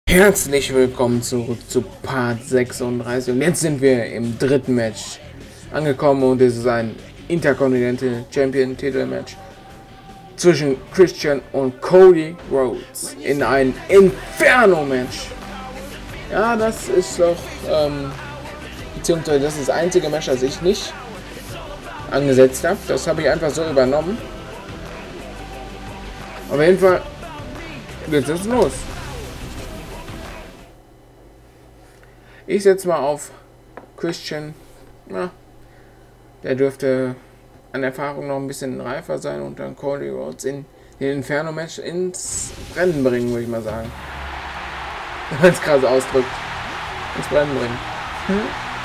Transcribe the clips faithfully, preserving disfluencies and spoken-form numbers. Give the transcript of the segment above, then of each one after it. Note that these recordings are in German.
Herzlich willkommen zurück zu Part sechsunddreißig und jetzt sind wir im dritten Match angekommen und es ist ein Intercontinental Champion Titelmatch zwischen Christian und Cody Rhodes in ein Inferno Match. Ja, das ist doch, ähm, beziehungsweise das ist das einzige Match, das ich nicht angesetzt habe. Das habe ich einfach so übernommen. Auf jeden Fall geht es los. Ich setze mal auf Christian. Ja, der dürfte an Erfahrung noch ein bisschen reifer sein und dann Cody Rhodes in den Inferno-Match ins Rennen bringen, würde ich mal sagen. Wenn man es krass ausdrückt. Ins Rennen bringen. Hm?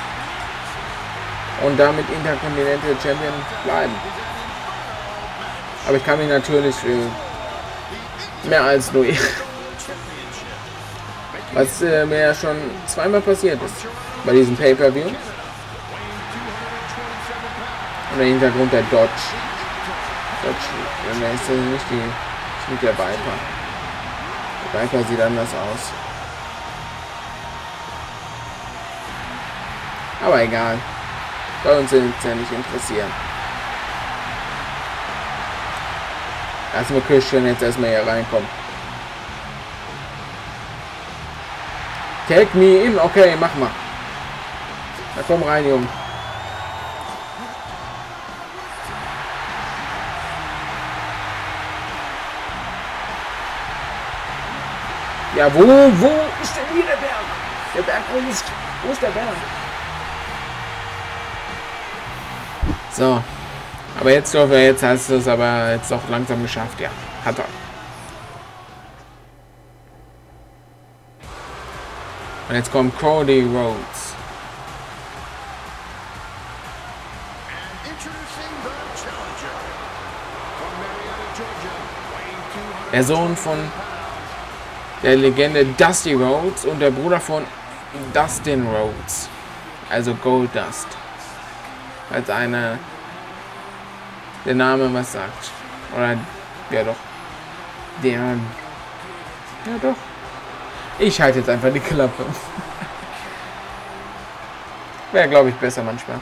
Und damit Intercontinental Champion bleiben. Aber ich kann mich natürlich äh, mehr als nur ich. Was äh, mir ja schon zweimal passiert ist bei diesem Pay-Per-View. Und der Hintergrund der Dodge. Dodge, der ist nicht die, ist nicht der Viper. Der Viper sieht anders aus. Aber egal. Bei uns sind es ja nicht interessieren. Lassen wir Christian jetzt erstmal hier reinkommen. Take me in, okay, mach mal. Na komm rein, Junge. Ja, wo, wo ist denn hier der Berg? Der Berg, wo ist, wo ist der Berg? So. Aber jetzt doch, jetzt hast du es aber jetzt auch langsam geschafft, ja. Hat er. Und jetzt kommt Cody Rhodes. Der Sohn von der Legende Dusty Rhodes und der Bruder von Dustin Rhodes. Also Goldust. Als einer der Name was sagt. Oder ja doch. Der. Ja doch. Ich halte jetzt einfach die Klappe. Wäre, glaube ich, besser manchmal.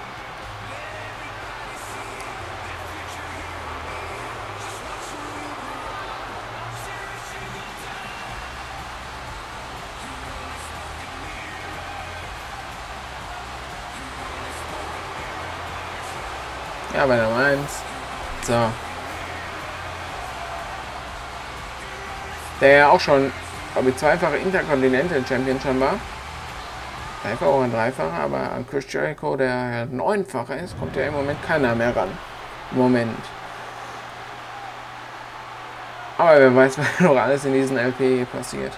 Ja, bei der eins. So. Der ja auch schon, glaube ich, zweifache Intercontinental Champion schon war. Dreifacher oder Dreifacher, aber an Chris Jericho, der ja neunfacher ist, kommt ja im Moment keiner mehr ran. Im Moment. Aber wer weiß, was noch alles in diesen L P passiert.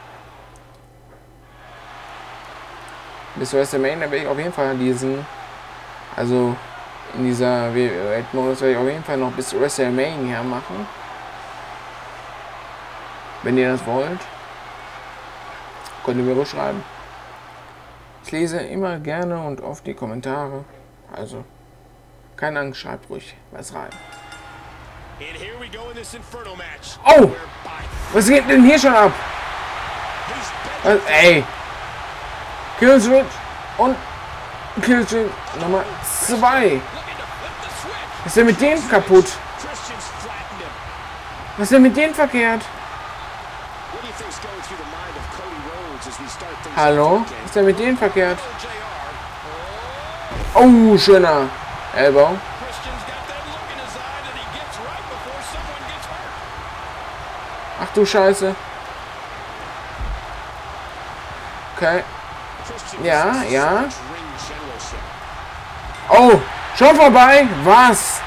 Bis WrestleMania werde ich auf jeden Fall diesen, also in dieser Weltmodus werde ich auf jeden Fall noch bis WrestleMania machen. Wenn ihr das wollt, könnt ihr mir ruhig schreiben. Ich lese immer gerne und oft die Kommentare. Also, keine Angst, schreibt ruhig was rein. Oh! Was geht denn hier schon ab? Was, ey! Killswitch und Killswitch Nummer zwei. Was ist denn mit dem kaputt? Was ist denn mit dem verkehrt? Hallo? Was ist denn mit denen verkehrt? Oh, schöner Elbow. Ach du Scheiße. Okay. Ja, ja. Oh, schon vorbei? Was?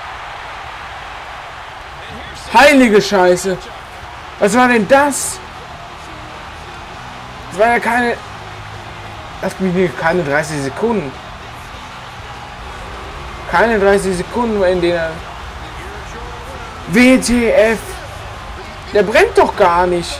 Heilige Scheiße. Was war denn das? Das war ja keine... Das blieb keine dreißig Sekunden. Keine dreißig Sekunden, in denen er... W T F! Der brennt doch gar nicht!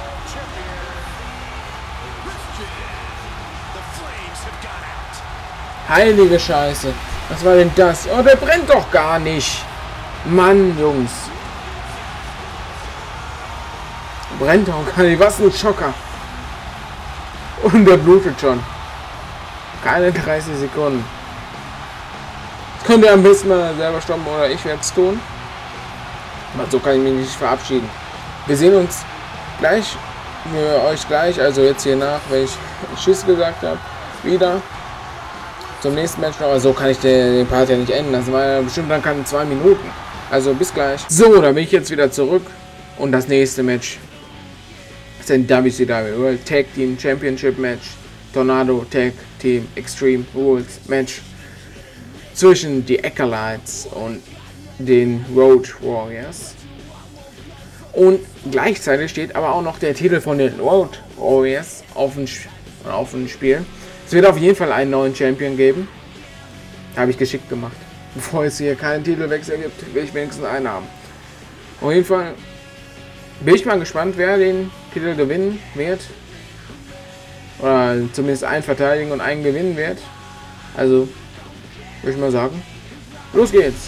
Heilige Scheiße! Was war denn das? Oh, der brennt doch gar nicht! Mann, Jungs! Brennt doch gar nicht! Was ein Schocker! Und der blutet schon. Keine dreißig Sekunden. Das könnt ihr am besten mal selber stoppen oder ich werde es tun. Aber so kann ich mich nicht verabschieden. Wir sehen uns gleich, für euch gleich, also jetzt hier nach, wenn ich Tschüss gesagt habe, wieder zum nächsten Match noch. Also so kann ich den, den Part ja nicht enden. Das war ja bestimmt dann kann zwei Minuten. Also bis gleich. So, da bin ich jetzt wieder zurück. Und das nächste Match ist ein W C W World Tag Team Championship Match. Tornado Tag Team Extreme Rules Match zwischen die Acolytes und den Road Warriors. Und gleichzeitig steht aber auch noch der Titel von den Road Warriors auf dem, auf dem Spiel. Es wird auf jeden Fall einen neuen Champion geben. Habe ich geschickt gemacht. Bevor es hier keinen Titelwechsel gibt, will ich wenigstens einen haben. Auf jeden Fall bin ich mal gespannt, wer den Titel gewinnen wird. Oder zumindest einen verteidigen und einen gewinnen wird. Also, würde ich mal sagen, los geht's.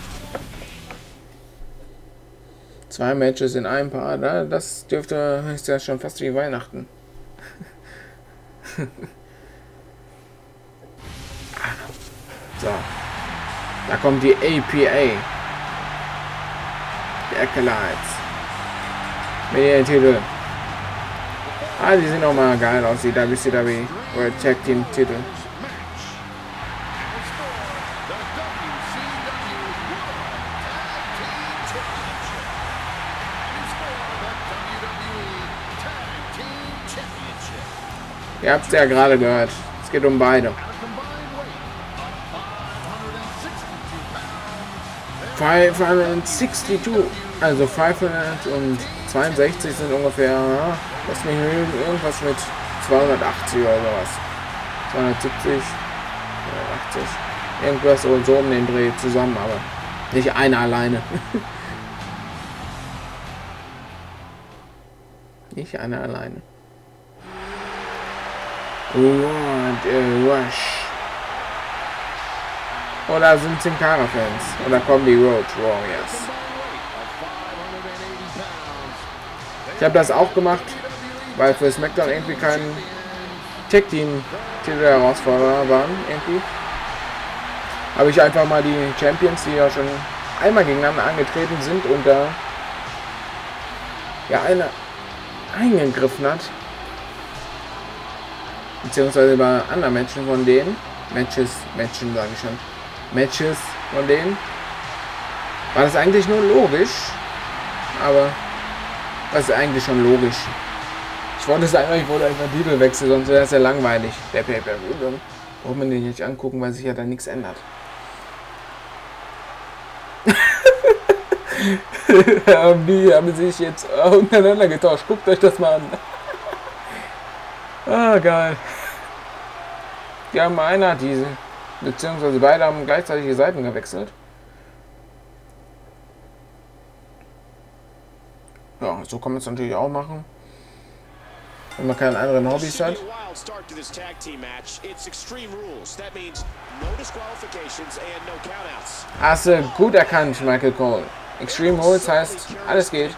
Zwei Matches in einem Paar, das dürfte, ist ja schon fast wie Weihnachten. So, da kommt die A P A, die Acolytes, mit ihren Titel. Ah, die sehen auch mal geil aus, die W C W World Tag Team Titel. Ihr habt es ja gerade gehört. Es geht um beide. fünfhundertzweiundsechzig, also fünfhundertzweiundsechzig sind ungefähr, was mich irgendwas mit zweihundertachtzig oder sowas. zweihundertsiebzig, achtzig, irgendwas so, so um den Dreh zusammen, aber nicht einer alleine. Nicht einer alleine. What a rush. Oder sind Sin Cara Fans? Oder kommen die Road Warriors? Ich habe das auch gemacht, weil für SmackDown irgendwie kein Tag Team Titel Herausforderer waren. Irgendwie habe ich einfach mal die Champions, die ja schon einmal gegeneinander angetreten sind und da ja einer eingegriffen hat. Beziehungsweise bei anderen Matchen von denen, Matches, Matchen sage ich schon, Matches von denen, war das eigentlich nur logisch, aber das ist eigentlich schon logisch. Ich wollte es einfach, ich wollte einfach Titel wechseln, sonst wäre es ja langweilig, der Pay-Per-View. Braucht man den nicht angucken, weil sich ja da nichts ändert. Die haben sich jetzt untereinander getauscht, guckt euch das mal an. Ah, geil. Die haben einer diese, beziehungsweise beide haben gleichzeitig die Seiten gewechselt. Ja, so kann man es natürlich auch machen, wenn man keine anderen Hobbys hat. Hast du gut erkannt, Michael Cole. Extreme Rules heißt, alles geht.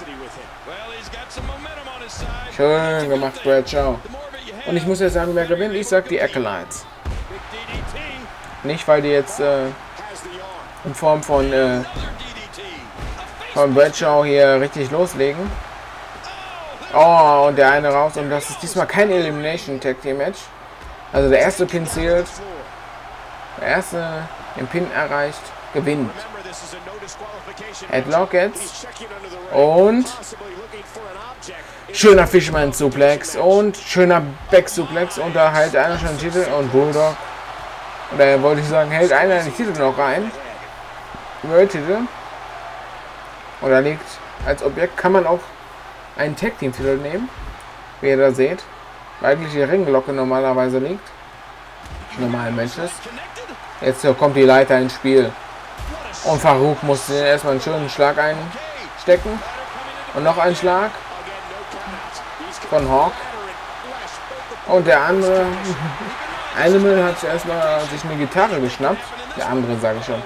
Schön gemacht, Bradshaw. Und ich muss ja sagen, wer gewinnt? Ich sag die Acolytes. Nicht, weil die jetzt äh, in Form von, äh, von Bradshaw hier richtig loslegen. Oh, und der eine raus. Und das ist diesmal kein Elimination Tag Team Match. Also der erste Pin zählt. Der erste den Pin erreicht, gewinnt. Headlock jetzt. Und schöner Fisherman Suplex und schöner Back Suplex und da hält einer schon den Titel und Bulldog. Oder wollte ich sagen, hält einer den Titel noch rein. World Titel. Oder liegt als Objekt, kann man auch einen Tag Team Titel nehmen. Wie ihr da seht. Weil eigentlich die Ringglocke normalerweise liegt. Normalen Matches. Jetzt kommt die Leiter ins Spiel. Und Farouk musste erstmal einen schönen Schlag einstecken. Und noch einen Schlag von Hawk. Und der andere, Animal hat erstmal sich eine Gitarre geschnappt. Der andere, sage ich schon.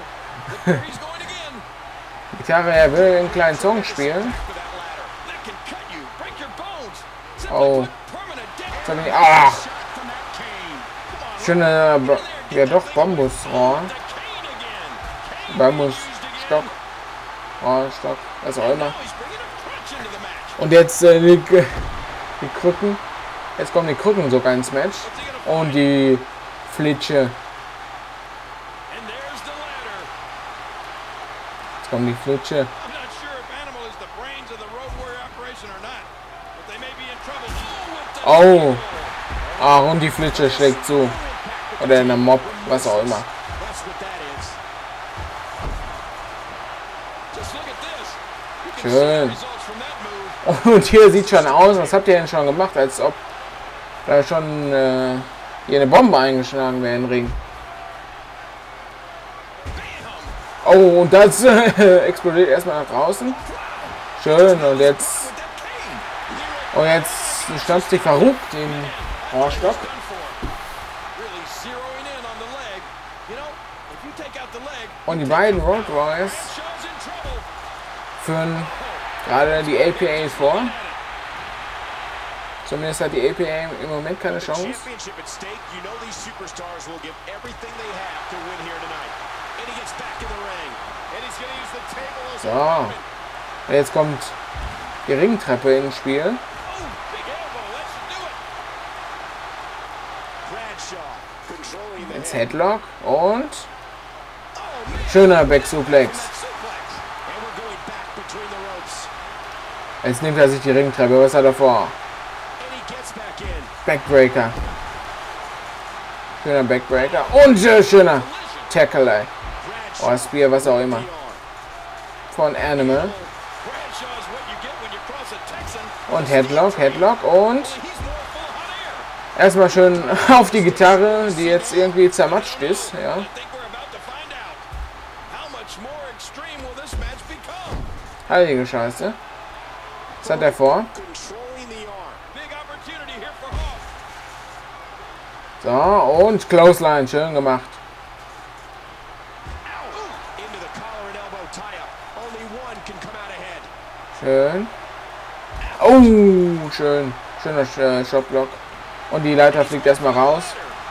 Gitarre, er will einen kleinen Song spielen. Oh. Ach! Schöner, ja doch, Bambusrohr. Bambusstock. Rohrstock, was auch immer. Und jetzt äh, die, die Krücken. Jetzt kommen die Krücken sogar ins Match. Und die Flitsche. Jetzt kommt die Flitsche. Oh. Ah, und die Flitsche schlägt zu. Oder in der Mob, was auch immer. Schön. Und hier sieht schon aus, was habt ihr denn schon gemacht, als ob da schon äh, hier eine Bombe eingeschlagen wäre im Ring. Oh, und das äh, explodiert erstmal nach draußen. Schön, und jetzt... Und jetzt stampft sich verrückt den Rohrstock. Und die beiden Road Warriors führen gerade die A P A vor. Zumindest hat die A P A im Moment keine Chance. So. Und jetzt kommt die Ringtreppe ins Spiel. Jetzt Headlock und schöner Back-Suplex. Jetzt nimmt er sich die Ringtreppe. Was hat er vor? Backbreaker. Schöner Backbreaker. Und äh, schöner Tackle. Oh, Spear, was auch immer. Von Animal. Und Headlock, Headlock und erstmal schön auf die Gitarre, die jetzt irgendwie zermatscht ist. Ja. Heilige Scheiße. Was hat er vor? So, und Clothesline, schön gemacht. Schön. Oh, schön. Schöner äh, Shotblock. Und die Leiter fliegt erstmal raus.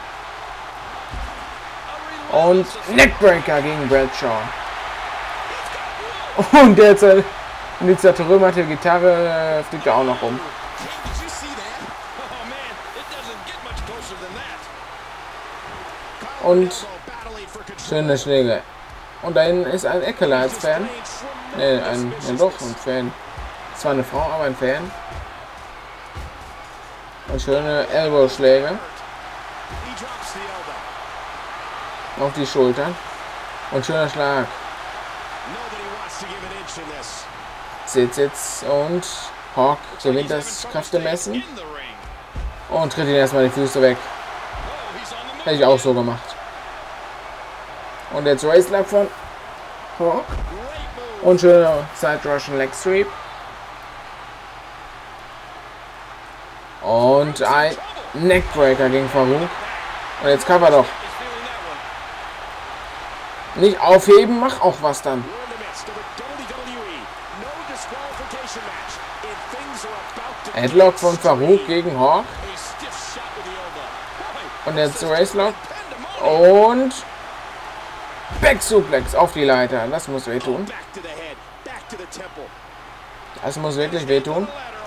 Und Neckbreaker gegen Bradshaw. Und jetzt äh, die zertrümmerte Gitarre äh, fliegt da auch noch rum. Und schöne Schläge. Und da hinten ist ein Eckler als Fan. Ne, ein, ja doch, ein Fan. Zwar eine Frau, aber ein Fan. Und schöne Elbow-Schläge. Auf die Schultern. Und schöner Schlag. Sitz jetzt und Hawk gewinnt das Kräftemessen. Und tritt ihn erstmal die Füße weg. Hätte ich auch so gemacht. Und jetzt Race-Lap von Hawk. Und schöner Side-Russian Leg Sweep. Und ein Neckbreaker gegen Farouk. Und jetzt cover doch. Nicht aufheben, mach auch was dann. Headlock von Farouk gegen Hawk. Und jetzt Racelock. Und Back Suplex auf die Leiter. Das muss wehtun. Das muss wirklich wehtun.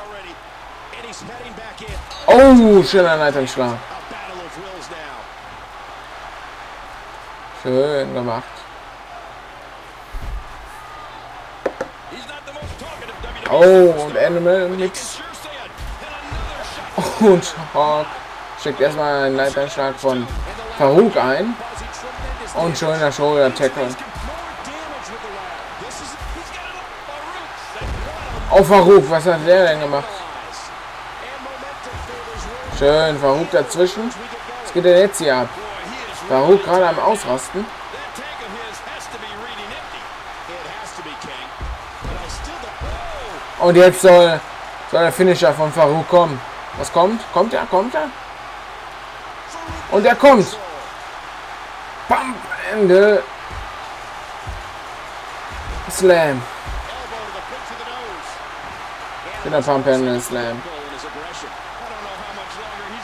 Oh, schöner Leiternschlag. Schön gemacht. Oh, und Animal nix. Und Hawk schickt erstmal einen Leiternschlag von Farouk ein. Und schöner Shoulder Tackle. Oh, Farouk, was hat der denn gemacht? Schön, Farouk dazwischen. Was geht denn jetzt hier ab? Farouk gerade am Ausrasten. Und jetzt soll, soll der Finisher von Farouk kommen. Was kommt? Kommt er? Kommt er? Und er kommt. Bam! Ende. Slam. Der Pump Handle Slam.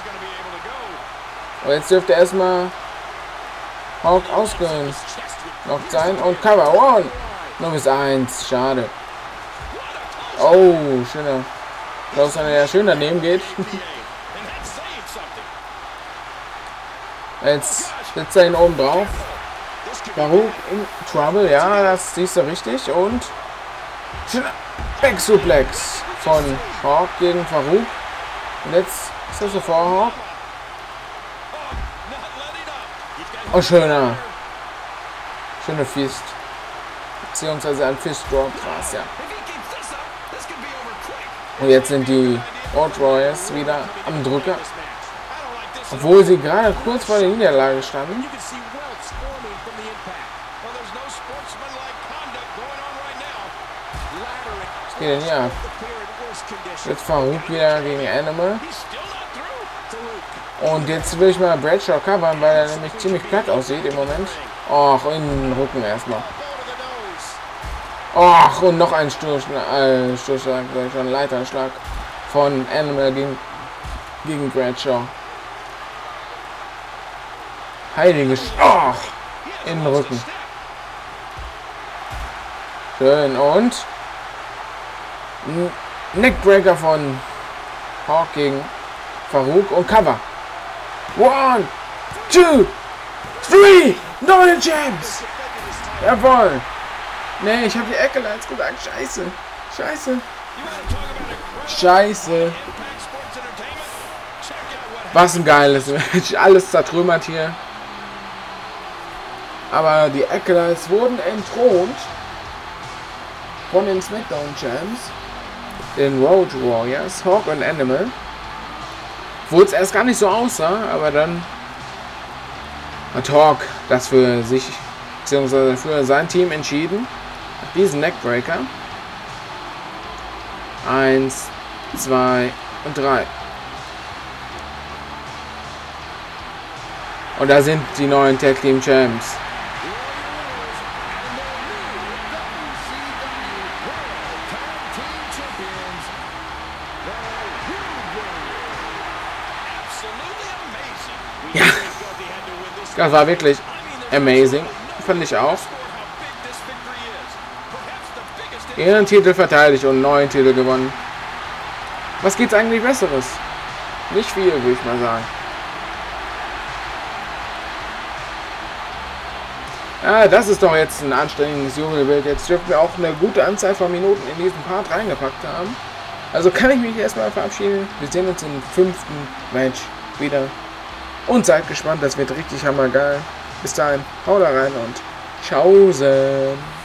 Und jetzt dürfte erstmal Hawk ausgehen. Noch sein und Cover. One. Nur bis eins. Schade. Oh, schöner. Klaus, der schön daneben geht. Jetzt sitzt er ihn oben drauf. Farouk in Trouble. Ja, das siehst du richtig. Und schöner Back-Suplex von Hawk gegen Farouk. Und jetzt ist das so vor Hawk. Oh, schöner. Schöne Fist. Beziehungsweise ein Fist Drop war es ja. Und jetzt sind die Road Warriors wieder am Drücker. Obwohl sie gerade kurz vor der Niederlage standen. Was geht denn hier ab? Jetzt Farouk wieder gegen Animal. Und jetzt will ich mal Bradshaw covern, weil er nämlich ziemlich platt aussieht im Moment. Och, in den Rücken erstmal. Och, und noch ein Stoßschlag, äh, Stoßschlag, schon Leiterschlag von Animal gegen, gegen Bradshaw. Heilige Sch Och, in den Rücken. Schön, und Neckbreaker von Hawk gegen Farouk und Cover. One, two, three, neue Champs! Jawohl! Nee, ich habe die Ecke jetzt gesagt. Scheiße. Scheiße. Scheiße. Was ein geiles Match. Alles zertrümmert hier. Aber die Acolytes wurden entthront von den SmackDown Champs, den Road Warriors, Hawk und Animal. Wo es erst gar nicht so aussah, aber dann hat Hawk das für sich bzw. für sein Team entschieden. Diesen Neckbreaker. Eins, zwei und drei. Und da sind die neuen Tag Team Champs. Ja, das war wirklich amazing. Fand ich auch. Ihren Titel verteidigt und einen neuen Titel gewonnen. Was geht's eigentlich Besseres? Nicht viel, würde ich mal sagen. Ah, das ist doch jetzt ein anständiges Jubelbild. Jetzt dürfen wir auch eine gute Anzahl von Minuten in diesen Part reingepackt haben. Also kann ich mich erstmal verabschieden. Wir sehen uns im fünften Match wieder. Und seid gespannt, das wird richtig hammergeil. Bis dahin, haut da rein und tschaußen.